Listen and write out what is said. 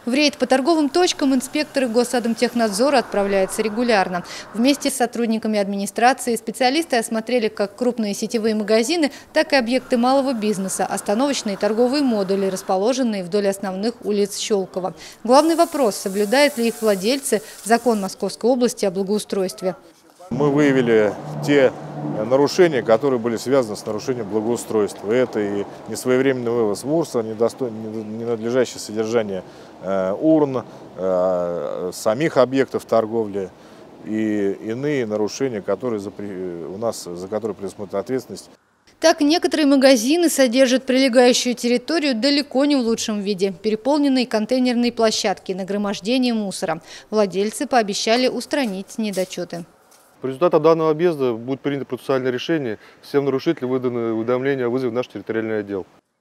В рейд по торговым точкам инспекторы Госадмтехнадзора отправляются регулярно. Вместе с сотрудниками администрации специалисты осмотрели как крупные сетевые магазины, так и объекты малого бизнеса, остановочные торговые модули, расположенные вдоль основных улиц Щелково. Главный вопрос – соблюдают ли их владельцы закон Московской области о благоустройстве. Мы выявили те нарушения, которые были связаны с нарушением благоустройства. Это и несвоевременный вывоз мусора, ненадлежащее содержание урн, самих объектов торговли и иные нарушения, за которые предусмотрена ответственность. Так, некоторые магазины содержат прилегающую территорию далеко не в лучшем виде. Переполненные контейнерные площадки, нагромождение мусора. Владельцы пообещали устранить недочеты. По результатам данного объезда будет принято процессуальное решение. Всем нарушителям выдано уведомление о вызове в наш территориальный отдел.